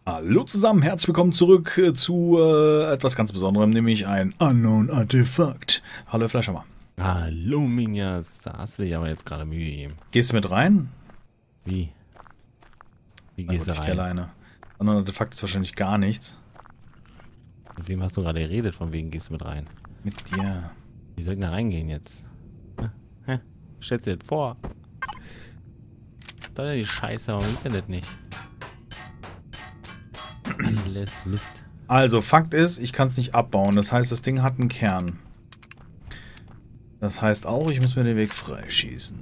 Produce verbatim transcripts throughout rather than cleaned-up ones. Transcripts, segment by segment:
Hallo zusammen, herzlich willkommen zurück äh, zu äh, etwas ganz Besonderem, nämlich ein Unknown Artefakt. Hallo Fleischhammer. Hallo Minjas, da hast du dich aber jetzt gerade Mühe gegeben. Gehst du mit rein? Wie? Wie Na gehst gut, du ich geh rein? alleine. Unknown Artefakt ist wahrscheinlich gar nichts. Mit wem hast du gerade geredet? Von wegen gehst du mit rein? Mit dir. Wie soll ich da reingehen jetzt? Hä? Hä? Stellst dir das vor? Da die Scheiße am Internet nicht. Alles Mist. Also, Fakt ist, ich kann es nicht abbauen. Das heißt, das Ding hat einen Kern. Das heißt auch, ich muss mir den Weg freischießen.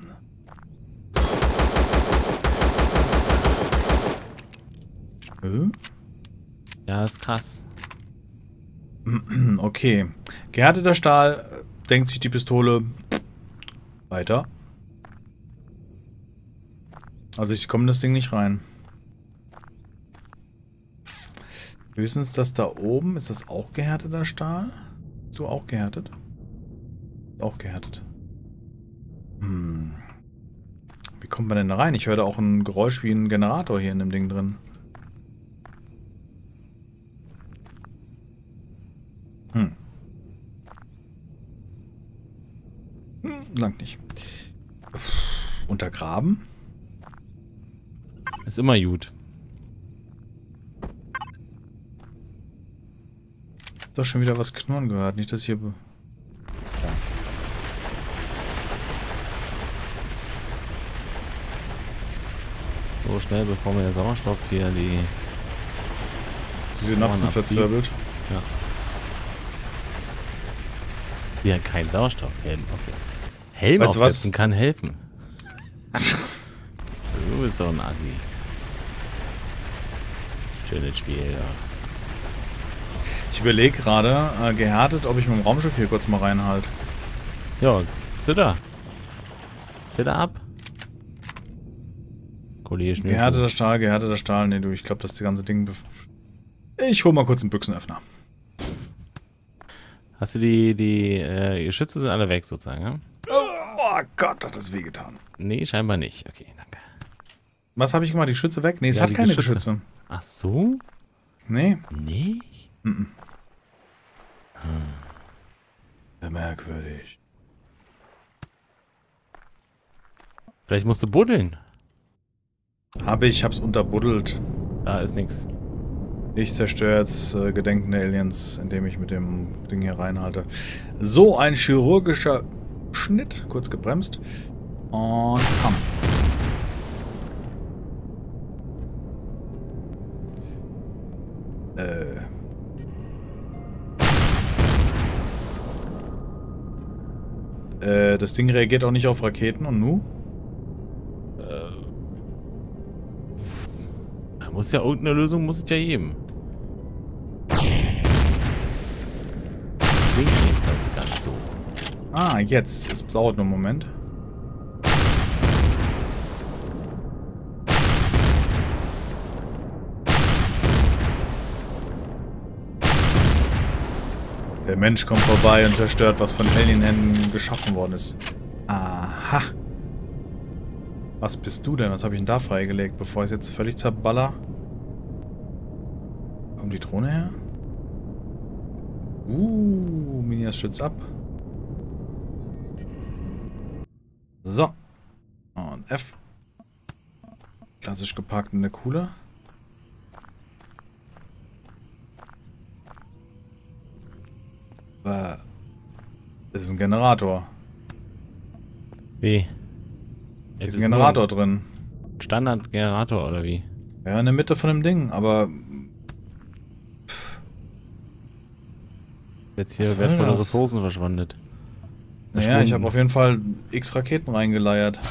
Äh? Ja, ist krass. Okay. Gehärteter Stahl, denkt sich die Pistole. Weiter. Also ich komme in das Ding nicht rein. Höchstens das da oben. Ist das auch gehärteter Stahl? Bist du auch gehärtet? Auch gehärtet. Hm. Wie kommt man denn da rein? Ich höre da auch ein Geräusch wie ein Generator hier in dem Ding drin. Hm. Hm, lang nicht. Untergraben? Ist immer gut. Doch schon wieder was knurren gehört. Nicht, dass ich hier... Ja. So schnell, bevor mir der Sauerstoff hier die... Die Synapsen abzieht. verzwirbelt. Ja. Ja, kein Sauerstoff. Helm aufsetzen. Helm Weißt du aufsetzen was? kann helfen. Du bist doch ein Assi. Schönes Spiel, ja. Ich überlege gerade, äh, gehärtet, ob ich mit dem Raumschiff hier kurz mal reinhalte. Ja, Zitter. Zitter ab. Kollege Schnürschuh. Gehärteter Stahl, gehärteter Stahl. Nee, du, ich glaube, das ganze Ding... bef- Ich hol mal kurz einen Büchsenöffner. Hast du die, die äh, Geschütze sind alle weg sozusagen, ja? Oh Gott, hat das wehgetan. Nee, scheinbar nicht. Okay, danke. Was habe ich gemacht? Die Schütze weg? Nee, es Ja, hat die keine Geschütze. Geschütze. Ach so? Nee. Nicht? Mhm. Sehr merkwürdig. Vielleicht musst du buddeln. Habe ich, hab's unterbuddelt. Da ist nichts. Ich zerstöre jetzt äh, gedenkende Aliens, indem ich mit dem Ding hier reinhalte. So, ein chirurgischer Schnitt. Kurz gebremst. Und komm. Äh. Äh, das Ding reagiert auch nicht auf Raketen und nu? Da muss ja irgendeine Lösung, muss es ja geben. Klingt jedenfalls gar nicht so. Ah, jetzt. Es dauert nur einen Moment. Der Mensch kommt vorbei und zerstört, was von Alienhänden geschaffen worden ist. Aha. Was bist du denn? Was habe ich denn da freigelegt, bevor ich es jetzt völlig zerballer? Kommt die Drohne her? Uh, Minias schützt ab. So. Und F. Klassisch geparkt in der Kuhle. Äh, das ist ein Generator. Wie? Da ist ein Generator drin. Standardgenerator oder wie? Ja, in der Mitte von dem Ding, aber... Jetzt hier Was soll wertvolle das? Ressourcen verschwindet. Naja, ich habe auf jeden Fall x Raketen reingeleiert.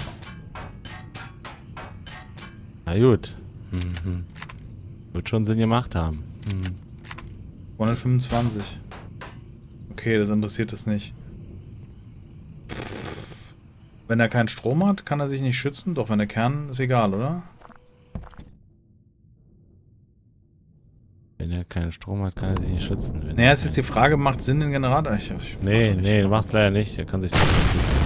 Na gut. Mhm. Wird schon Sinn gemacht haben. Mhm. hundertfünfundzwanzig. Okay, das interessiert es nicht. Wenn er keinen Strom hat, kann er sich nicht schützen. Doch, wenn der Kern ist egal, oder? Wenn er keinen Strom hat, kann er sich nicht schützen. Wenn Naja, er ist jetzt die Frage, macht Sinn, den Generator? Ich, ich Nee, mach doch nee, macht leider nicht. Er kann sich trotzdem schützen.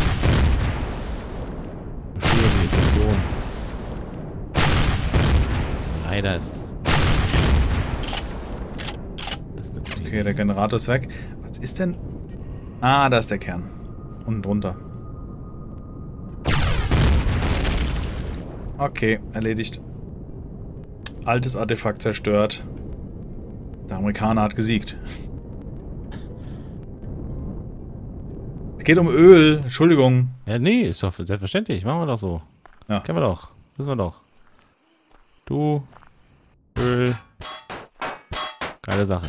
Verstehe die Intention. Leider ist es... Das ist eine gute Okay, Idee. der Generator ist weg. Was ist denn... Ah, da ist der Kern. Unten drunter. Okay, erledigt. Altes Artefakt zerstört. Der Amerikaner hat gesiegt. Es geht um Öl. Entschuldigung. Ja, nee, ist doch selbstverständlich. Machen wir doch so. Ja. Kennen wir doch. Wissen wir doch. Du, Öl. Geile Sache.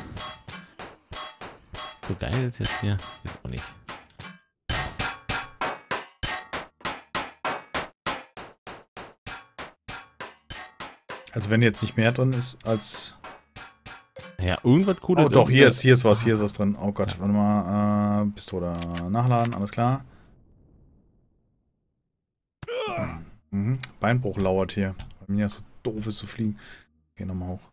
So geil ist jetzt hier. Ist auch nicht. Also wenn jetzt nicht mehr drin ist als... Ja, irgendwas Cooles. Oh doch, hier ist, hier ist was, hier ist was drin. Oh Gott, warte mal. Äh, Pistole nachladen, alles klar. Mhm. Beinbruch lauert hier. Bei mir ist so doof ist zu fliegen. Geh nochmal hoch.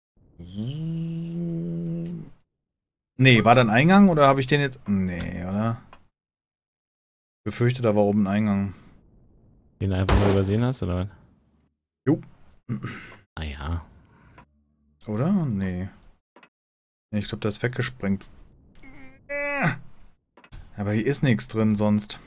Nee, war da ein Eingang oder habe ich den jetzt... Nee, oder? Ich befürchte, da war oben ein Eingang. Den du einfach mal übersehen hast, oder was? Jo. Ah ja. Oder? Nee. Nee, ich glaube, der ist weggesprengt. Aber hier ist nichts drin sonst.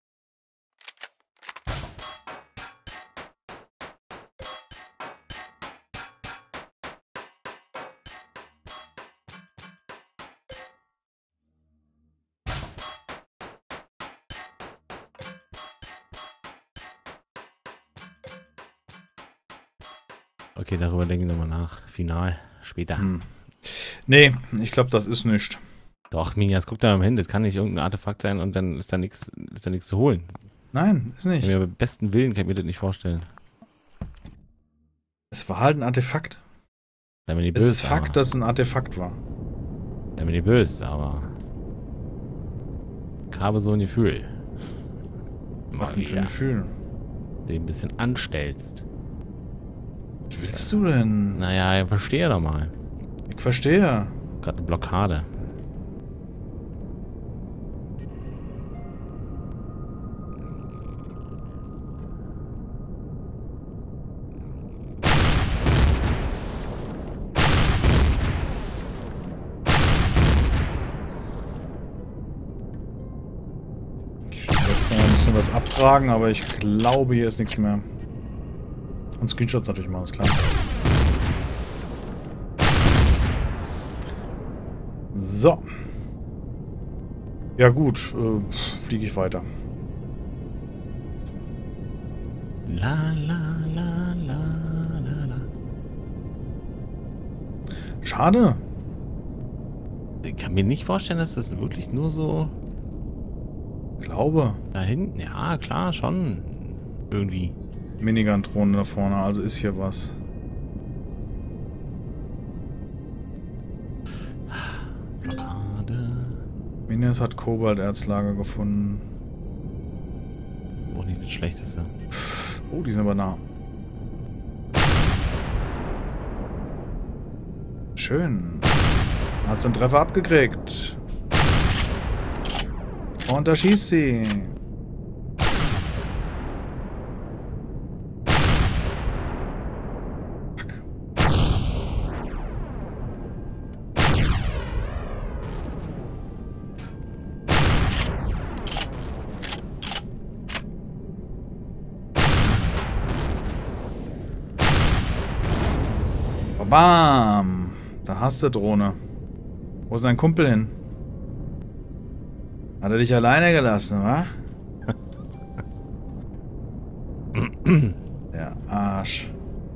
Okay, darüber denken wir mal nach. Final. Später. Hm. Nee, ich glaube, das ist nicht. Doch, Minias, guck da mal hin. Das kann nicht irgendein Artefakt sein und dann ist da nichts ist da nichts zu holen. Nein, ist nicht. Mit besten Willen kann ich mir das nicht vorstellen. Es war halt ein Artefakt. Sei mir nicht Es böse, ist Fakt, aber, dass es ein Artefakt war. sei mir nicht böse, aber ich habe so ein Gefühl. Mach Mal ein wieder. Gefühl. Den ein bisschen anstellst. Was willst du denn? Naja, ich verstehe doch mal. Ich verstehe. Gerade eine Blockade. Ich werde noch ein bisschen was abtragen, aber ich glaube, hier ist nichts mehr. Und Screenshots natürlich mal, ist klar. So. Ja gut, äh, fliege ich weiter. La la la la la la. Schade. Ich kann mir nicht vorstellen, dass das wirklich nur so Glaube. da hinten. Ja, klar, schon. Irgendwie. Minigun-Drohne da vorne, also ist hier was. Blockade. Minias hat Kobalterzlager gefunden. Auch nicht das Schlechteste. Oh, die sind aber nah. Schön. Hat sie einen Treffer abgekriegt. Und da schießt sie. Fuck. Bam! Da hast du Drohne. Wo ist dein Kumpel hin? Hat er dich alleine gelassen, wa? Der Arsch.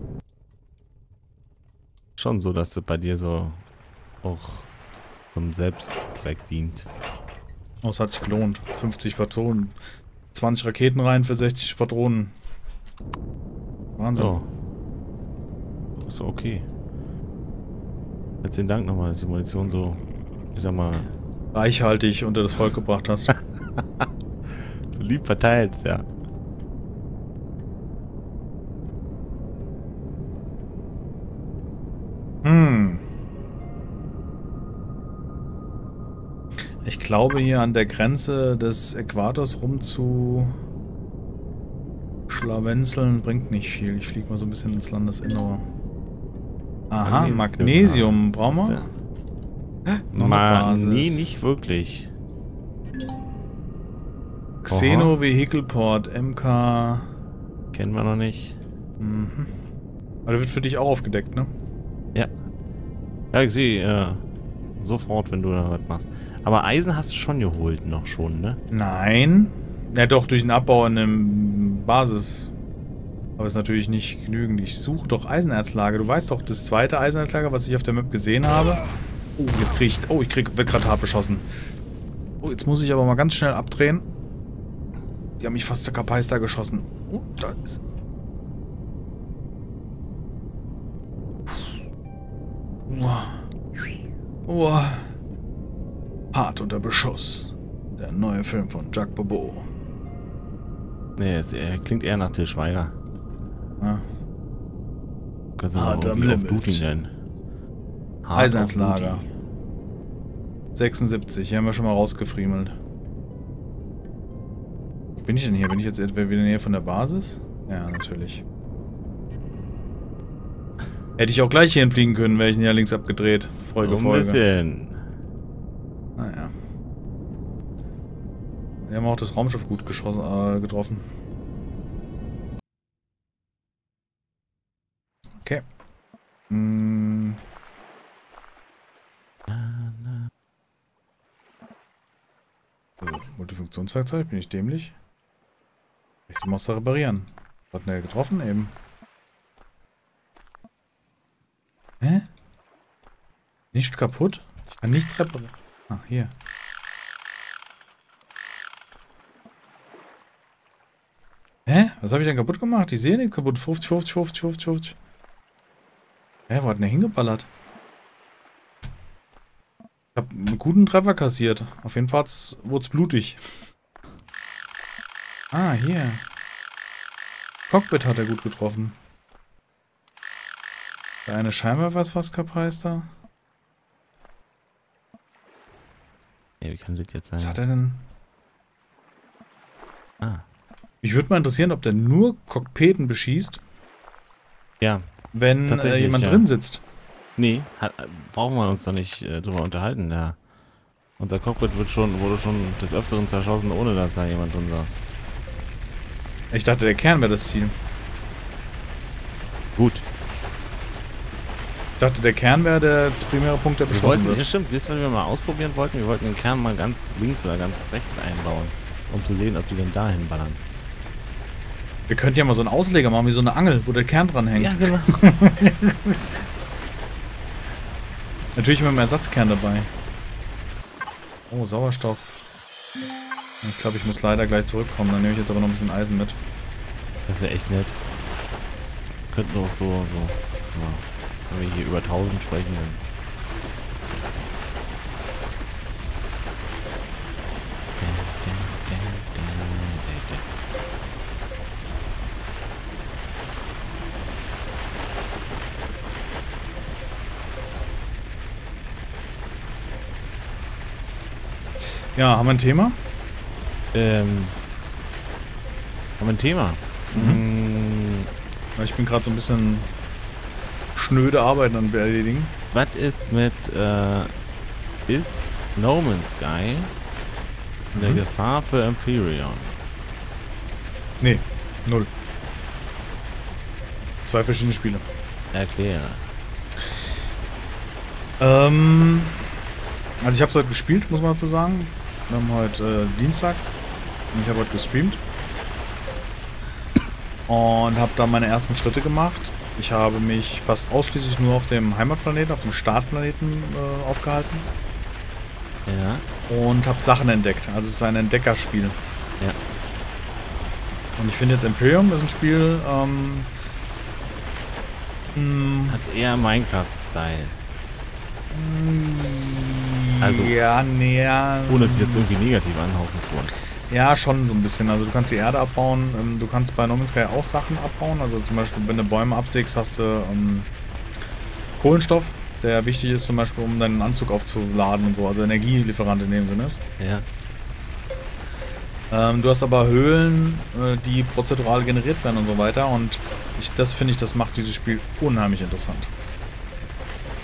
Schon so, dass das bei dir so auch zum Selbstzweck dient. Oh, es hat sich gelohnt. fünfzig Patronen. zwanzig Raketen rein für sechzig Patronen. Wahnsinn. So. Ist so okay. Herzlichen Dank nochmal, dass die Munition so, ich sag mal, Reichhaltig unter das Volk gebracht hast. so lieb verteilt, ja. Hm. Ich glaube, hier an der Grenze des Äquators rum zu schlawenzeln bringt nicht viel. Ich fliege mal so ein bisschen ins Landesinnere. Aha, Magnesium, Magnesium brauchen wir? Ma nee, nicht wirklich. Xeno Vehicle Port, M K. Kennen wir noch nicht. Mhm. Aber der wird für dich auch aufgedeckt, ne? Ja. Ja, ich sehe äh, sofort, wenn du da was machst. Aber Eisen hast du schon geholt, noch schon, ne? Nein. Ja, doch, durch den Abbau in dem Basis. Aber ist natürlich nicht genügend. Ich suche doch Eisenerzlager. Du weißt doch, das zweite Eisenerzlager, was ich auf der Map gesehen habe. Oh, jetzt krieg ich... Oh, ich krieg... Werd gerade hart beschossen. Oh, jetzt muss ich aber mal ganz schnell abdrehen. Die haben mich fast zur Kapeister geschossen. Oh, da ist... Uah. Uah. Hart unter Beschuss. Der neue Film von Jacques Bobo. Nee, es äh, klingt eher nach Til Schweiger. Ja. Kannst du Hart auch am auf Limit. Duty nennen. Hart Eisenslager. sechsundsiebzig, hier haben wir schon mal rausgefriemelt. Wo bin ich denn hier? Bin ich jetzt etwa wieder in der Nähe von der Basis? Ja, natürlich. Hätte ich auch gleich hier hinfliegen können, wäre ich ihn ja links abgedreht. Folge, Ein Folge. bisschen. Naja. Wir haben auch das Raumschiff gut geschossen, äh, getroffen. Okay. Hm. So, Multifunktionswerkzeug, bin ich dämlich? Ich die Monster reparieren. Hat schnell getroffen eben. Hä? Nicht kaputt? Ich kann nichts reparieren. Ah, hier. Hä? Was habe ich denn kaputt gemacht? Ich sehe nichts kaputt. fünfzig, fünfzig, fünfzig, fünfzig, fünfzig. Hä, wo hat denn der hingeballert? Ich habe einen guten Treffer kassiert. Auf jeden Fall wurde es blutig. Ah, hier. Cockpit hat er gut getroffen. Da eine Scheinwerfer ist fast Kapeister. Ja, wie kann das jetzt sein? Was hat er denn? Ah. Mich würde mal interessieren, ob der nur Cockpiten beschießt, Ja. wenn äh, jemand ja. drin sitzt. Nee, hat, brauchen wir uns da nicht äh, drüber unterhalten, ja. Unser Cockpit wird schon, wurde schon des Öfteren zerschossen, ohne dass da jemand drin saß. Ich dachte, der Kern wäre das Ziel. Gut. Ich dachte, der Kern wäre der das primäre Punkt, der Wir beschossen wollten, wird. ja stimmt, wisst ihr, was wir mal ausprobieren wollten? Wir wollten den Kern mal ganz links oder ganz rechts einbauen, um zu sehen, ob die denn dahin ballern. Wir könnten ja mal so einen Ausleger machen, wie so eine Angel, wo der Kern dran hängt. Ja, genau. Natürlich mit einem Ersatzkern dabei. Oh, Sauerstoff. Ich glaube, ich muss leider gleich zurückkommen. Dann nehme ich jetzt aber noch ein bisschen Eisen mit. Das wäre echt nett. Könnten doch so, so, so, wenn wir hier über tausend sprechen, dann. Ja, haben wir ein Thema? Ähm. Haben wir ein Thema? Mhm. Ich bin gerade so ein bisschen schnöde Arbeiten an erledigen. Was ist mit, äh, ist No Man's Sky eine Mhm. Gefahr für Empyrean? Nee, null. Zwei verschiedene Spiele. Erkläre. Ähm, also ich habe es heute gespielt, muss man dazu sagen. Wir haben heute äh, Dienstag und ich habe heute gestreamt. Und habe da meine ersten Schritte gemacht. Ich habe mich fast ausschließlich nur auf dem Heimatplaneten, auf dem Startplaneten äh, aufgehalten. Ja. Und habe Sachen entdeckt. Also es ist ein Entdeckerspiel. Ja. Und ich finde jetzt Imperium ist ein Spiel, ähm, mh, Hat eher Minecraft-Style. also, Also- ja, nee, ja, Ohne das jetzt irgendwie negativ anhauchen zu wollen. ja, schon so ein bisschen. Also du kannst die Erde abbauen, ähm, du kannst bei No Man's Sky auch Sachen abbauen. Also zum Beispiel, wenn du Bäume absägst, hast du ähm, Kohlenstoff, der wichtig ist zum Beispiel, um deinen Anzug aufzuladen und so. Also Energielieferant in dem Sinne ist. Ja. Ähm, du hast aber Höhlen, äh, die prozedural generiert werden und so weiter. Und ich, das finde ich, das macht dieses Spiel unheimlich interessant.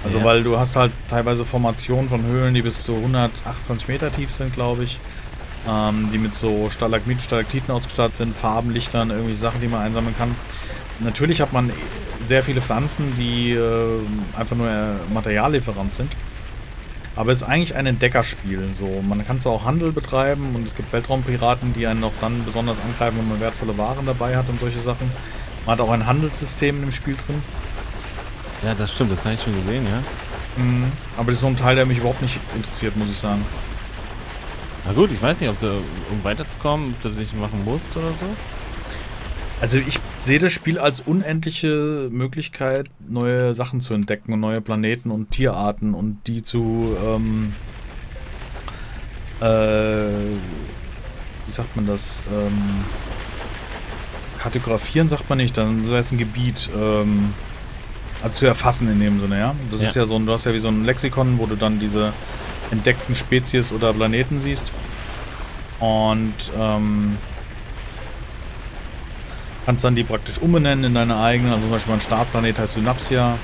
Also Ja. weil du hast halt teilweise Formationen von Höhlen, die bis zu hundertachtundzwanzig Meter tief sind, glaube ich. Ähm, die mit so Stalagmiten, Stalaktiten ausgestattet sind, Farben, Lichtern, irgendwelche Sachen, die man einsammeln kann. Natürlich hat man sehr viele Pflanzen, die äh, einfach nur äh, Materiallieferant sind. Aber es ist eigentlich ein Entdeckerspiel. So, man kann zwar auch Handel betreiben und es gibt Weltraumpiraten, die einen auch dann besonders angreifen, wenn man wertvolle Waren dabei hat und solche Sachen. Man hat auch ein Handelssystem im Spiel drin. Ja, das stimmt, das habe ich schon gesehen, ja. Mhm. Aber das ist so ein Teil, der mich überhaupt nicht interessiert, muss ich sagen. Na gut, ich weiß nicht, ob du, um weiterzukommen, ob du dich machen musst oder so. Also ich sehe das Spiel als unendliche Möglichkeit, neue Sachen zu entdecken und neue Planeten und Tierarten und die zu, ähm, äh, wie sagt man das, ähm, kartografieren sagt man nicht, dann wäre es ein Gebiet, ähm, also zu erfassen in dem Sinne, ja. Das Ja. ist ja so ein, du hast ja wie so ein Lexikon, wo du dann diese entdeckten Spezies oder Planeten siehst. Und, ähm, kannst dann die praktisch umbenennen in deine eigenen. Also zum Beispiel mein Startplanet heißt Synapsia.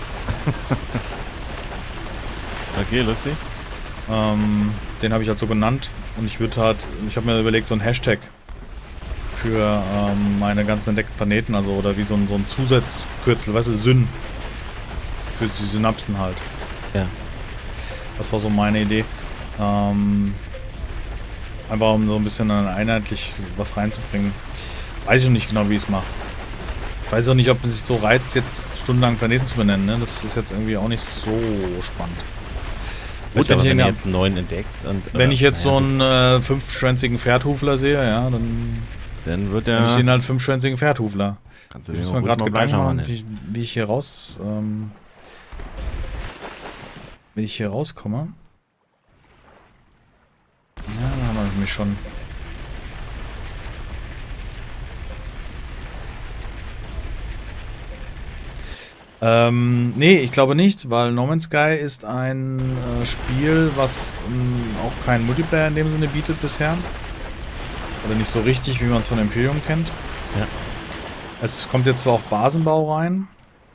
Okay, lustig. Ähm, den habe ich halt so genannt. Und ich würde halt, ich habe mir überlegt, so ein Hashtag für ähm, meine ganzen entdeckten Planeten, also oder wie so ein, so ein Zusatzkürzel, weißt du, Syn. Für die Synapsen halt. Ja. Das war so meine Idee. Ähm, einfach um so ein bisschen dann einheitlich was reinzubringen. Weiß ich noch nicht genau, wie ich es mache. Ich weiß auch nicht, ob es sich so reizt, jetzt stundenlang Planeten zu benennen. Ne? Das ist jetzt irgendwie auch nicht so spannend. Gut, wenn aber ich, wenn den, du jetzt einen neuen entdeckst und... wenn äh, ich jetzt naja, so einen äh, fünfschwänzigen Pferdhufler sehe, ja, dann dann wird nenne ich der... den halt fünfschwänzigen Pferdhufler. Kannst du Ich den muss auch mir ruhig gerade mal Gedanken Bleischhammer machen, nennen. wie, wie ich hier raus... Ähm, wie ich hier rauskomme. Ja, da haben wir mich schon... Ähm, nee, ich glaube nicht, weil No Man's Sky ist ein äh, Spiel, was ähm, auch keinen Multiplayer in dem Sinne bietet bisher. Oder nicht so richtig, wie man es von Imperium kennt. Ja. Es kommt jetzt zwar auch Basenbau rein.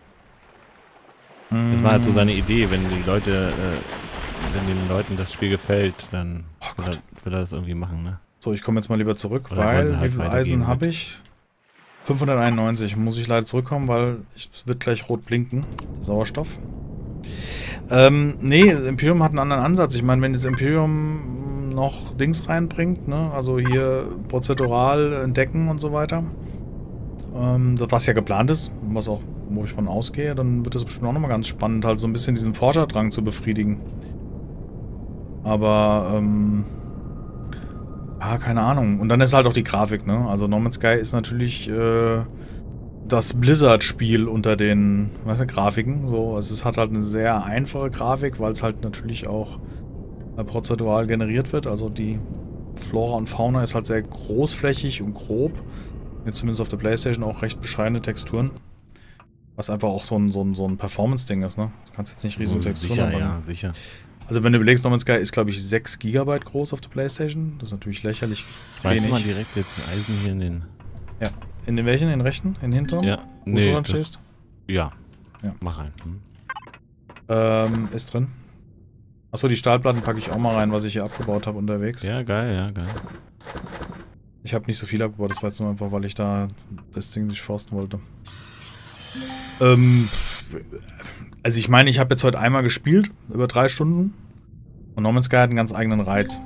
Das war halt so seine Idee, wenn die Leute, äh, wenn den Leuten das Spiel gefällt, dann Oh will, Gott. er, will er das irgendwie machen, ne? So, ich komme jetzt mal lieber zurück, Oder wollen sie weil halt wie viel weitergeben Eisen mit- habe ich? fünfhunderteinundneunzig. Muss ich leider zurückkommen, weil ich- es wird gleich rot blinken. Sauerstoff. Ähm, nee, das Imperium hat einen anderen Ansatz. Ich meine, wenn das Imperium noch Dings reinbringt, ne, also hier prozedural entdecken und so weiter, ähm, das, was ja geplant ist, was auch, wo ich von ausgehe, dann wird das bestimmt auch nochmal ganz spannend, halt so ein bisschen diesen Forscherdrang zu befriedigen. Aber, ähm, ja, keine Ahnung. Und dann ist halt auch die Grafik, ne? Also No Man's Sky ist natürlich äh, das Blizzard-Spiel unter den, weißt du, Grafiken. So, also es hat halt eine sehr einfache Grafik, weil es halt natürlich auch äh, prozedural generiert wird. Also die Flora und Fauna ist halt sehr großflächig und grob. Jetzt zumindest auf der PlayStation auch recht bescheidene Texturen. Was einfach auch so ein, so ein, so ein Performance-Ding ist, ne? Du kannst jetzt nicht riesige Texturen Sicher, haben. ja, sicher. Also wenn du überlegst, No Man's Sky ist, glaube ich, sechs Gigabyte groß auf der PlayStation. Das ist natürlich lächerlich Weißt du mal wenig. direkt jetzt Eisen hier in den... Ja. In den welchen? In den rechten? In den hinteren? Ja, Wo nee, du dran das, stehst? ja. Ja. Mach rein. Hm. Ähm, ist drin. Achso, die Stahlplatten packe ich auch mal rein, was ich hier abgebaut habe unterwegs. Ja, geil, ja, geil. Ich habe nicht so viel abgebaut, das war jetzt nur einfach, weil ich da das Ding nicht forsten wollte. Ähm, also ich meine, ich habe jetzt heute einmal gespielt, über drei Stunden. Und No Man's Sky hat einen ganz eigenen Reiz.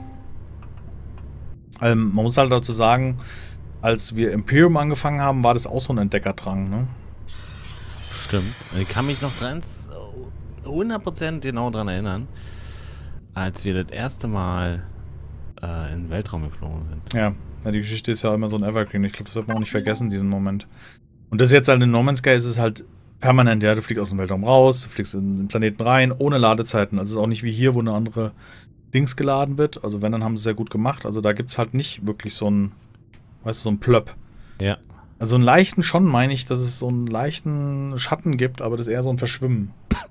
Ähm, man muss halt dazu sagen, als wir Imperium angefangen haben, war das auch so ein Entdeckerdrang, ne? Stimmt. Ich kann mich noch ganz hundert Prozent genau dran erinnern, als wir das erste Mal äh, in den Weltraum geflogen sind. Ja, ja, die Geschichte ist ja immer so ein Evergreen. Ich glaube, das wird man auch nicht vergessen, diesen Moment. Und das ist jetzt halt in No Man's Sky ist es halt permanent, ja, du fliegst aus dem Weltraum raus, du fliegst in den Planeten rein, ohne Ladezeiten. Also es ist auch nicht wie hier, wo eine andere Dings geladen wird. Also wenn, dann haben sie es sehr gut gemacht. Also da gibt es halt nicht wirklich so ein, weißt du, so ein Plöpp. Ja. Also einen leichten schon, meine ich, dass es so einen leichten Schatten gibt, aber das ist eher so ein Verschwimmen.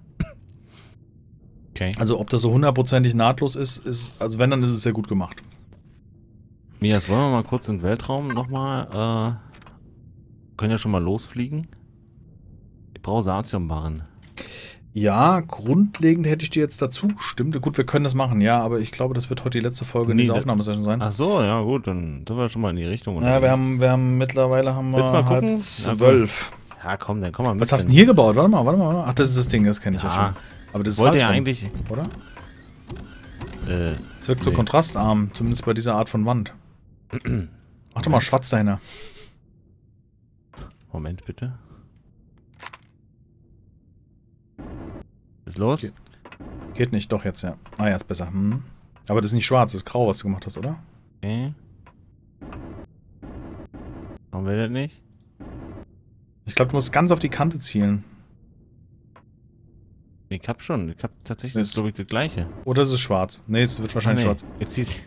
Okay. Also ob das so hundertprozentig nahtlos ist, ist, also wenn, dann ist es sehr gut gemacht. Mias, wollen wir mal kurz in den Weltraum nochmal, äh, können ja schon mal losfliegen. Ich brauche Satiumbarren. Ja, grundlegend hätte ich dir jetzt dazu gestimmt. Gut, wir können das machen, ja, aber ich glaube, das wird heute die letzte Folge in Nee, dieser da- Aufnahmesession sein. Ach so, ja gut, dann sind wir schon mal in die Richtung. Ja, wir unterwegs. haben, wir haben mittlerweile haben wir Willst du mal gucken? halb Na, zwölf. Ja, komm, dann komm mal mit. Was hast du dann- denn hier gebaut? Warte mal, warte mal. Warte mal. Ach, das ist das Ding, das kenne ich ja, Ja, schon. Aber das ist wollte falsch ja rum, eigentlich. oder? Äh, Es wirkt so nee. kontrastarm, zumindest bei dieser Art von Wand. Mach doch mal schwarz deine. Moment bitte. Ist los? Geht. Geht nicht, doch jetzt, ja. Ah ja, ist besser. Hm. Aber das ist nicht schwarz, das ist grau, was du gemacht hast, oder? Okay. Warum will das nicht? Ich glaube, du musst ganz auf die Kante zielen. Ich hab schon, ich hab tatsächlich, Das- das ist glaube ich das gleiche. Oder ist es schwarz? Nee, es wird wahrscheinlich Nee, schwarz. Jetzt zieht.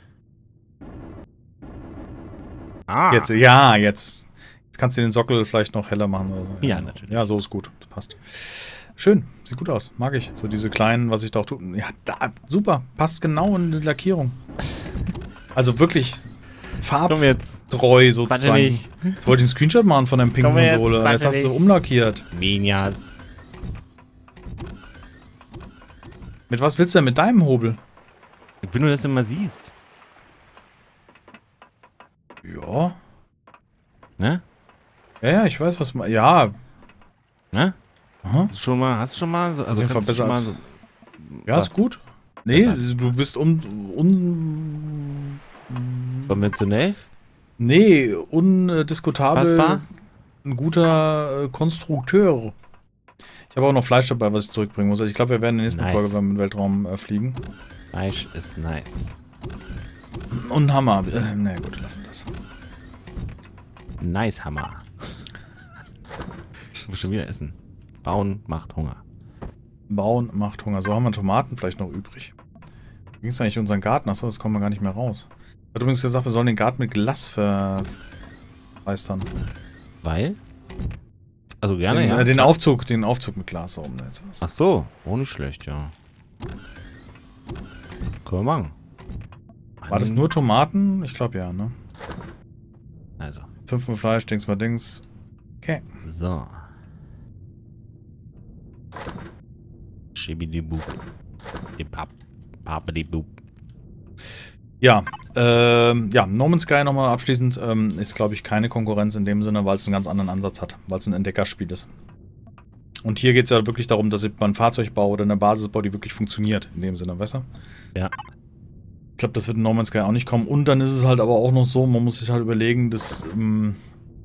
Ah! Jetzt, ja, jetzt. Jetzt kannst du den Sockel vielleicht noch heller machen oder so. Ja, natürlich. Ja, so ist gut. Das passt. Schön. Sieht gut aus. Mag ich. So diese kleinen, was ich da auch tue. Ja, da, super. Passt genau in die Lackierung. Also wirklich Komm jetzt. farbtreu Warte sozusagen. nicht. Jetzt wollte ich einen Screenshot machen von deinem pinken Komm jetzt, Konsole. warte Jetzt hast du nicht. umlackiert. Minias. Mit was willst du denn mit deinem Hobel? Ich will nur, dass du mal siehst. Ja. Ne? Ja, ja, ich weiß, was man. Ja. Ne? Aha. Hast du schon mal, hast du schon mal so, also jeden Fall kannst du besser schon mal als- so, Ja, was? ist gut. Nee, Besser als du bist un, un, konventionell? nee, undiskutabel Fassbar? ein guter äh, Konstrukteur. Ich habe auch noch Fleisch dabei, was ich zurückbringen muss. Also ich glaube, wir werden in der nächsten Nice. Folge beim Weltraum äh, fliegen. Fleisch ist nice. Und einen Hammer. Äh, nee, gut, lassen wir das. Nice Hammer. Ich muss schon wieder essen. Bauen macht Hunger. Bauen macht Hunger. So haben wir Tomaten vielleicht noch übrig. Wie ging es eigentlich in unseren Garten? Achso, das kommen wir gar nicht mehr raus. Hat übrigens gesagt, wir sollen den Garten mit Glas verleistern. Weil? Also gerne, den, ja. äh, den Aufzug, den Aufzug mit Glas oben. Jetzt was. Ach so, oh nicht schlecht, ja. Können wir machen. War das nur Tomaten? Ich glaube ja, ne? Also, Fünfmal Fleisch, Dings mal Dings. Okay. so. Schibidi-bub. Dipap. Papadi-bub. Ja, ähm, ja, No Man's Sky nochmal abschließend ähm, ist, glaube ich, keine Konkurrenz in dem Sinne, weil es einen ganz anderen Ansatz hat, weil es ein Entdeckerspiel ist. Und hier geht es ja wirklich darum, dass man ein Fahrzeug baut oder eine Basis baut, die wirklich funktioniert, in dem Sinne, weißt du? Ja. Ich glaube, das wird in No Man's Sky auch nicht kommen. Und dann ist es halt aber auch noch so, man muss sich halt überlegen, dass, ähm,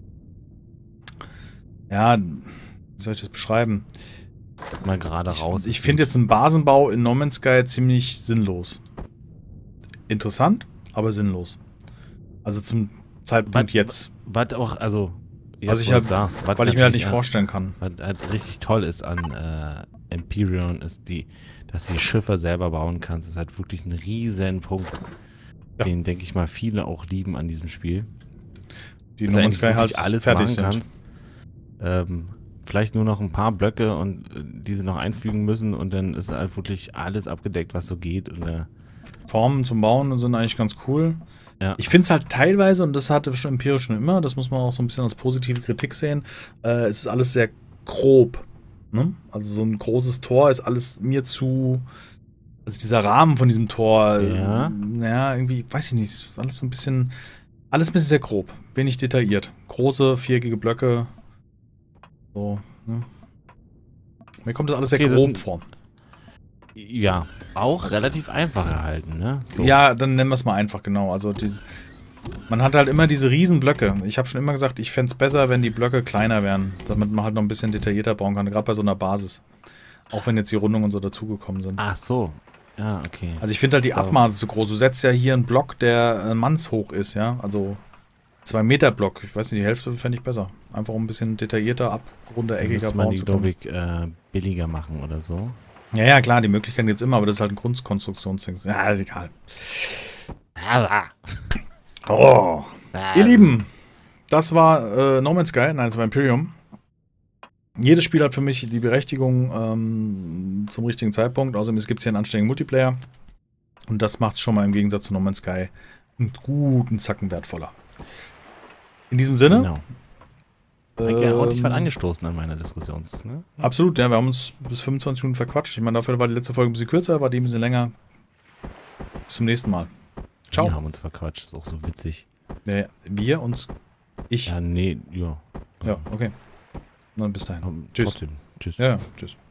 ja, wie soll ich das beschreiben? Mal gerade raus. Ich, ich finde jetzt einen Basenbau in No Man's Sky ziemlich sinnlos. Interessant, aber sinnlos. Also zum Zeitpunkt Was- jetzt. Was auch, also, jetzt, Was ich wo du halt, sagst, was weil ich mir halt natürlich, nicht vorstellen kann. Was halt richtig toll ist an äh, Empyrean, ist die, dass du die Schiffe selber bauen kannst. Das ist halt wirklich ein riesen Punkt, Ja. den, denke ich mal, viele auch lieben an diesem Spiel. Die Dass No du Man's eigentlich Sky wirklich halt alles fertig machen sind. kannst. Ähm, vielleicht nur noch ein paar Blöcke und äh, diese noch einfügen müssen und dann ist halt wirklich alles abgedeckt, was so geht. Und, äh, Formen zum Bauen sind eigentlich ganz cool. ja. Ich finde es halt teilweise, und das hatte schon Empirisch schon immer, das muss man auch so ein bisschen als positive Kritik sehen, äh, es ist alles sehr grob. Ne? Also so ein großes Tor ist alles mir zu. Also dieser Rahmen von diesem Tor, Ja. äh, naja, irgendwie, weiß ich nicht, alles so ein bisschen, alles ein bisschen sehr grob, wenig detailliert. Große, viereckige Blöcke. So, ne? Mir kommt das alles sehr Okay, das grob sind- vor. ja, auch relativ einfach erhalten, ne? So. Ja, dann nennen wir es mal einfach, genau. Also die, man hat halt immer diese riesen Blöcke. Ich habe schon immer gesagt, ich fände es besser, wenn die Blöcke kleiner wären, damit man halt noch ein bisschen detaillierter bauen kann, gerade bei so einer Basis. Auch wenn jetzt die Rundungen und so dazugekommen sind. Ach so. Ja, okay. Also ich finde halt die Abmaße zu groß. Du setzt ja hier einen Block, der äh, mannshoch ist, ja. Also zwei Meter Block. Ich weiß nicht, die Hälfte fände ich besser. Einfach um ein bisschen detaillierter, abrunde, Dann eckiger müsste man bauen die, zu können. glaube ich, äh, billiger machen oder so. Ja, ja, klar, die Möglichkeit gibt's immer, aber das ist halt ein Grundkonstruktionsding. Ja, ist egal. Oh. Ihr Lieben, das war äh, No Man's Sky, nein, das war Imperium. Jedes Spiel hat für mich die Berechtigung ähm, zum richtigen Zeitpunkt. Außerdem gibt es hier einen anständigen Multiplayer. Und das macht es schon mal im Gegensatz zu No Man's Sky einen guten Zacken wertvoller. In diesem Sinne, Genau. Heike hat ordentlich was Ähm, angestoßen an meiner Diskussion. Ne? Absolut, ja, wir haben uns bis fünfundzwanzig Minuten verquatscht. Ich meine, dafür war die letzte Folge ein bisschen kürzer, war die ein bisschen länger. Bis zum nächsten Mal. Ciao. Wir haben uns verquatscht, ist auch so witzig. Ja, wir uns. Ich. Ja, nee, ja. Ja, okay. Dann bis dahin. Aber Tschüss. Trotzdem. Tschüss. Ja, tschüss.